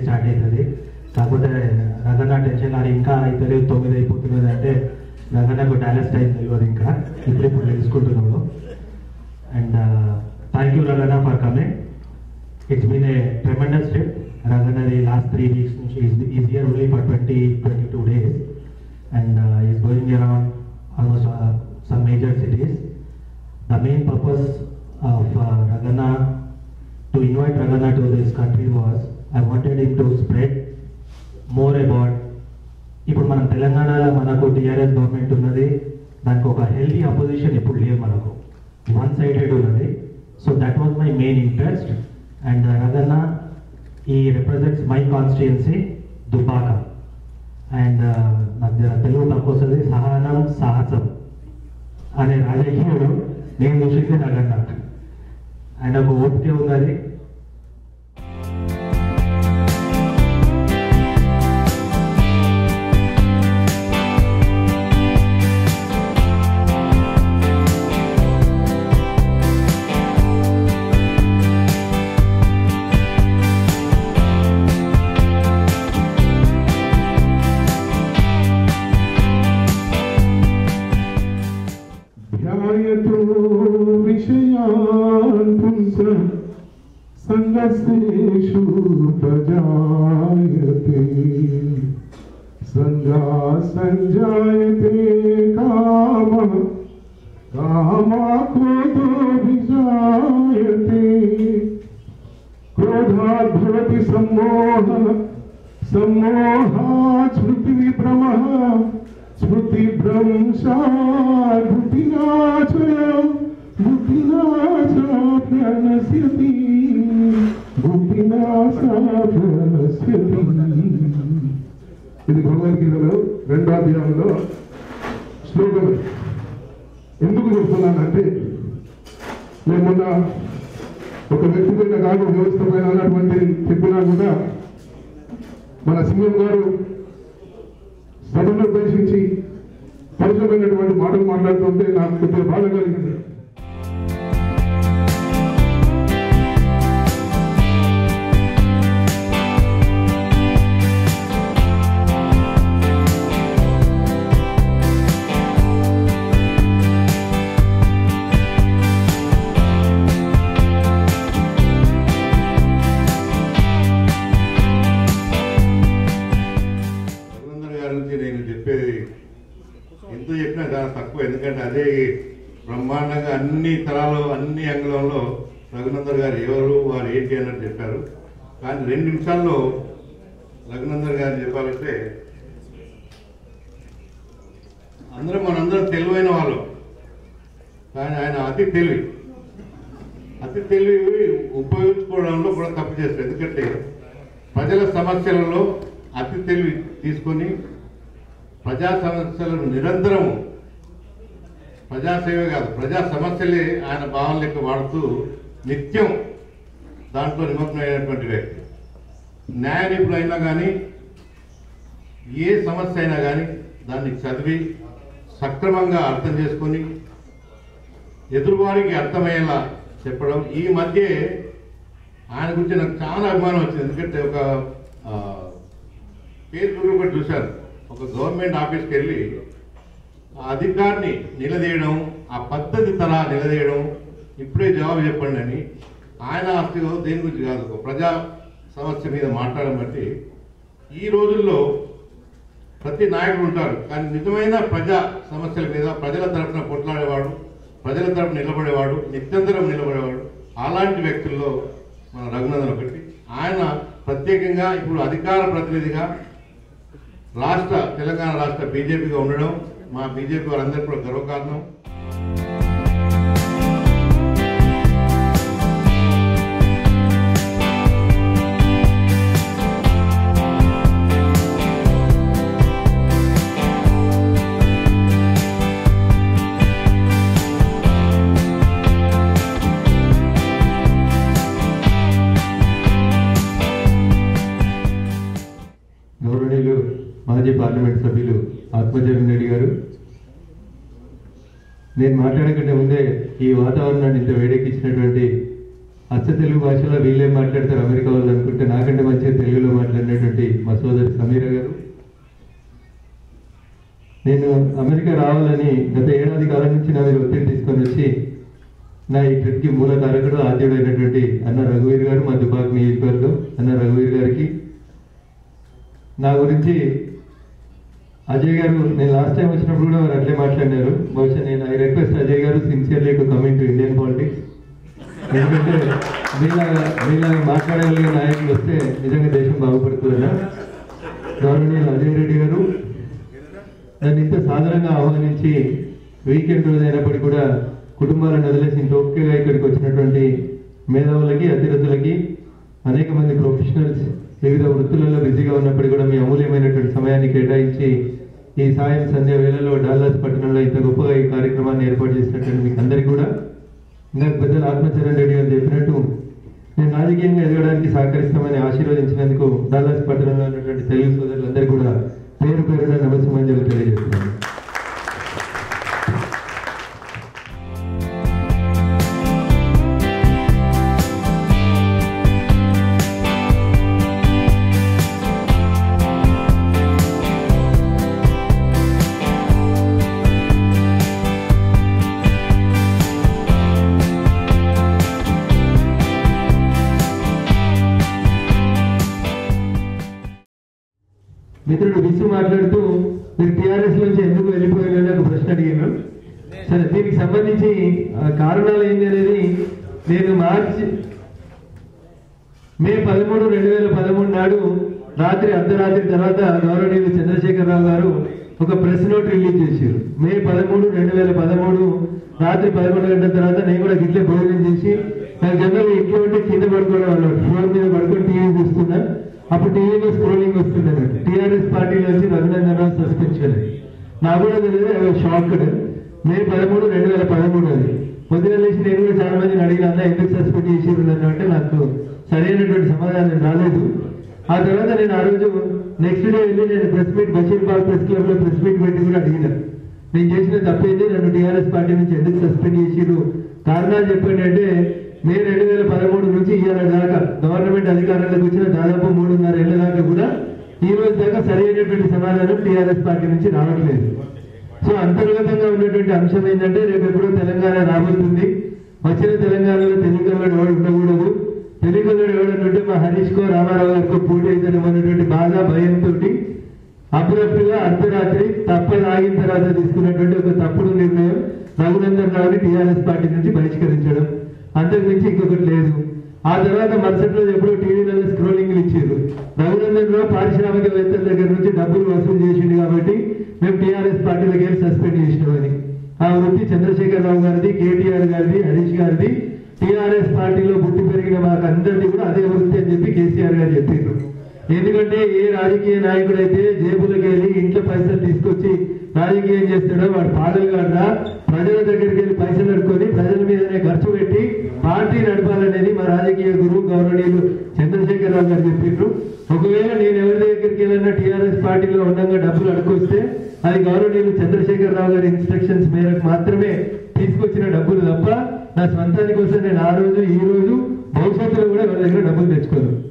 Start అవుతుంది. కాకపోతే Raghanna tension అది ఇంకా అయితే 9 అయిపోతున్నది అంటే రఘన్నకు డాలస్ టైం తెలియదు, ఇంకా ఇప్పుడు తెలుసుకుంటున్నాడు. And thank you Raghanna for coming. It's been a tremendous trip. Raghunandan the last 3 weeks is here only for 22 days, and he's going around almost some major cities. The main purpose of Raghunandan to invite Raghunandan to this country was I wanted him to spread more about. ఇప్పుడు మన తెలంగాణలో మనకు TRS government ఉన్నది, దానికి ఒక healthy opposition ఇప్పుడు లేదు, మనకు వన్ సైడెడ్ ఉన్నది. So that was my main interest. And Raghunandan, he represents my constituency, Dubbaka. And Telugu takosadi Sahanam Sahasam ane rajakiyodu nenu chusindi Raghunandan. Ainaku opike unnadi. संगसेषु प्रजायते संगा संजायते कामः कामाक्रोधो विजायते क्रोधात् भवति सम्मोहः सम्मोहात् स्मृतिविभ्रमः स्मृतिभ्रंशात् बुद्धिनाशः बुद्धिनाशाभ्यनश्यति बुद्धिनाशाभ्यनश्यति. ఇది భగవద్గీతలో 2వ అధ్యాయంలో శ్లోకం. ఎందుకు చెప్తున్నానంటే, నేను మొన్న ఒక వ్యక్తి పైన కాదు వ్యవస్థ పైన అన్నటువంటి చెప్పినా కూడా మన సింహం గారు సభను ఉద్దేశించి పరిచయమైనటువంటి మాటలు మాట్లాడుతుంటే నాకు కొద్దిగా బాధ కలిగింది. ఎంతో చెప్పినా చాలా తక్కువ, ఎందుకంటే అదే బ్రహ్మాండంగా అన్ని తరాలు అన్ని అంగుళంలో రఘునందన్ గారు ఎవరు వారు ఏంటి అన్నట్టు చెప్పారు. కానీ 2 నిమిషాల్లో రఘునందన్ గారు చెప్పాలంటే మనందరం తెలివైన వాళ్ళు, కానీ ఆయన అతి తెలివి ఉపయోగించుకోవడంలో కూడా తప్పు చేస్తారు. ఎందుకంటే ప్రజల సమస్యలలో అతి తెలివి తీసుకొని ప్రజా సమస్యలను నిరంతరము ప్రజాసేవ కాదు ప్రజా సమస్యలే ఆయన భావన లెక్క వాడుతూ నిత్యం దాంట్లో నిమగ్నమైనటువంటి వ్యక్తి. న్యాయ నిపుణులు అయినా కానీ ఏ సమస్య అయినా కానీ దాన్ని చదివి సక్రమంగా అర్థం చేసుకొని ఎదురువారికి అర్థమయ్యేలా చెప్పడం. ఈ మధ్య ఆయన గురించి నాకు చాలా అభిమానం వచ్చింది. ఎందుకంటే ఒక ఫేస్బుక్లో కూడా చూశాను, ఒక గవర్నమెంట్ ఆఫీస్కి వెళ్ళి ఆ అధికారిని నిలదీయడం, ఆ పద్ధతి తరహా నిలదీయడం, ఇప్పుడే జవాబు చెప్పండి అని. ఆయన ఆస్తిలో దేని గురించి కాదు, ఒక ప్రజా సమస్య మీద మాట్లాడడం బట్టి ఈ రోజుల్లో ప్రతి నాయకుడు ఉంటారు, కానీ నిజమైన ప్రజా సమస్యల మీద ప్రజల తరఫున కొట్లాడేవాడు, ప్రజల తరఫున నిలబడేవాడు, నిత్యంతరం నిలబడేవాడు. అలాంటి వ్యక్తుల్లో మన రఘునందన్ ఒకటి. ఆయన ప్రత్యేకంగా ఇప్పుడు అధికార ప్రతినిధిగా తెలంగాణ రాష్ట్ర బీజేపీగా ఉండడం మా బీజేపీ వారందరికీ కూడా గర్వకారణం. మాజీ పార్లమెంట్ సభ్యులు ఆత్మజగన్ రెడ్డి గారు, నేను మాట్లాడకంటే ముందే ఈ వాతావరణాన్ని ఇంత వేడెక్కించినటువంటి అచ్చ తెలుగు భాషలో వీళ్ళేం మాట్లాడతారు అమెరికా వాళ్ళు అనుకుంటే నాకంటే మంచిగా తెలుగులో మాట్లాడినటువంటి మా సోదరి సమీర గారు. నేను అమెరికా రావాలని గత ఏడాది కాలం నుంచి నా మీద ఒత్తిడి తీసుకొని వచ్చి నా ఈ ట్రిప్కి మూల కారకుడు ఆద్యుడైనటువంటి అన్న రఘువీర్ గారు, మా దుబాక్ నియోజకవర్గం అన్న రఘువీర్ గారికి. నా గురించి అజయ్ గారు నేను లాస్ట్ టైం వచ్చినప్పుడు కూడా వారు అట్లే మాట్లాడినారు. బహుశా నేను I request Ajay garu sincerely to come into Indian politics. ఎందుకంటే మీలాగా మాట్లాడగలిగే నాయకులు వస్తే నిజంగా దేశం బాగుపడుతుందా. గౌరవనీయులు అజయ్ రెడ్డి గారు నన్ను ఇంత సాధారణంగా ఆహ్వానించి వీకెండ్ రోజు అయినప్పటికీ కూడా కుటుంబాలను వదిలేసి ఇంత ఓపికగా ఇక్కడికి వచ్చినటువంటి మేధావులకి, అతిరథులకి, అనేక మంది ప్రొఫెషనల్స్ వివిధ వృత్తులలో బిజీగా ఉన్నప్పటికీ కూడా మీ అమూల్యమైనటువంటి సమయాన్ని కేటాయించి ఈ సాయం సంధ్య వేళలో డాలస్ పట్టణంలో ఇంత గొప్పగా ఈ కార్యక్రమాన్ని ఏర్పాటు చేసినటువంటి మీకు అందరికీ కూడా, ఇందాక పెద్దలు ఆత్మచరణ్ రెడ్డి గారు చెప్పినట్టు నేను రాజకీయంగా ఎదగడానికి సహకరిస్తామని ఆశీర్వదించినందుకు డాలస్ పట్టణంలో ఉన్నటువంటి తెలుగు సోదరులందరికీ కూడా పేరు పేరున నమస్సుమంజలు తెలియజేస్తున్నాను. మిత్రుడు విసు మాట్లాడుతూ మీరు టీఆర్ఎస్ నుంచి ఎందుకు వెళ్ళిపోయారని ఒక ప్రశ్న అడిగాను. సరే, దీనికి సంబంధించి కారణాలు ఏంటి అనేది నేను మే 13, 2013 నాడు రాత్రి అర్ధరాత్రి తర్వాత గౌరవనీయులు చంద్రశేఖరరావు గారు ఒక ప్రెస్ నోట్ రిలీజ్ చేశారు. మే 13, 2013 రాత్రి 11 గంటల తర్వాత నేను కూడా గిట్లే భోజనం చేసి నాకు జనరల్ ఇంట్లో ఉంటే కింద పడుకోవడం వాళ్ళు ఫ్లోర్ మీద పడుకొని టీవీ చూస్తున్నా. అప్పుడు టీవీలో స్క్రోలింగ్ వస్తుంది అన్నట్టు టీఆర్ఎస్ పార్టీలో వచ్చి రఘునందన్ రావు సస్పెన్షన్. నాకు కూడా తెలియదు, షాక్డ్. మే 13, 2013 అది పొద్దున లేచి నేను కూడా చాలా మందిని అడిగినా ఎందుకు సస్పెండ్ చేసారు అంటే నాకు సరైనటువంటి సమాధానం రాలేదు. ఆ తర్వాత నేను ఆ రోజు నెక్స్ట్ డే వెళ్ళి నేను press meet Basheerbagh press club లో ప్రెస్ మీట్ పెట్టి కూడా అడిగినా నేను చేసిన తప్పేంటి, నన్ను టీఆర్ఎస్ పార్టీ నుంచి ఎందుకు సస్పెండ్ చేసిరు, కారణాలు చెప్పండి అంటే మే 2013 నుంచి ఇవాళ దాకా గవర్నమెంట్ అధికారంలోకి వచ్చిన దాదాపు 3.5 ఏళ్ల దాకా కూడా ఈ రోజు దాకా సరైనటువంటి సమాధానం టీఆర్ఎస్ పార్టీ నుంచి రావట్లేదు. సో అంతర్గతంగా ఉన్నటువంటి అంశం ఏంటంటే రేపు ఎప్పుడో తెలంగాణ రాబోతుంది. వచ్చిన తెలంగాణలో తెలుగులోడు ఎవడు ఉండకూడదు, తెలుగులోడు ఎవడనుంటే మా హరీష్ కో రామారావు గారికి పోటీ అవుతాం అనేటువంటి బాగా భయంతో అబ్రప్ట్ గా అర్ధరాత్రి తప్పదాగిన తర్వాత తీసుకున్నటువంటి ఒక తప్పుడు నిర్ణయం రఘునందన్ రావుని టీఆర్ఎస్ పార్టీ నుంచి బహిష్కరించడం, అంతకు మించి ఇంకొకటి లేదు. ఆ తర్వాత మరుసటి రోజు ఎప్పుడో టీవీలలో స్క్రోలింగ్లు ఇచ్చారు. రఘునందన్ రావు పారిశ్రామికవేత్తల దగ్గర నుంచి డబ్బులు వసూలు చేసిండు కాబట్టి మేము టీఆర్ఎస్ పార్టీలకి వెళ్ళి సస్పెండ్ చేసినామని. ఆ వృత్తి చంద్రశేఖరరావు గారిది, కేటీఆర్ గారిది, హరీష్ గారిది, టీఆర్ఎస్ పార్టీలో పుట్టి పెరిగిన మాకు అందరిది కూడా అదే వృత్తి అని చెప్పి కేసీఆర్ గారు చెప్పారు. ఎందుకంటే ఏ రాజకీయ నాయకుడు అయితే జేబులకు వెళ్ళి ఇంట్లో పైసలు తీసుకొచ్చి రాజకీయం చేస్తాడో వాడు పాటలు కాడా ప్రజల దగ్గరికి వెళ్ళి పైసలు అడుకొని ప్రజల మీదనే ఖర్చు పెట్టి పార్టీ నడపాలనేది మా రాజకీయ గురువు గౌరవనీయులు చంద్రశేఖరరావు గారు చెప్పారు. ఒకవేళ నేను ఎవరి దగ్గరికి వెళ్ళినా టీఆర్ఎస్ పార్టీలో ఉండగా డబ్బులు అడుకొస్తే అది గౌరవనీయులు చంద్రశేఖరరావు గారి ఇన్స్ట్రక్షన్స్ మేరకు మాత్రమే తీసుకొచ్చిన డబ్బులు తప్ప నా స్వంతాని కోసం నేను ఆ రోజు ఈ రోజు భవిష్యత్తులో కూడా ఎవరి దగ్గర డబ్బులు తెచ్చుకోను.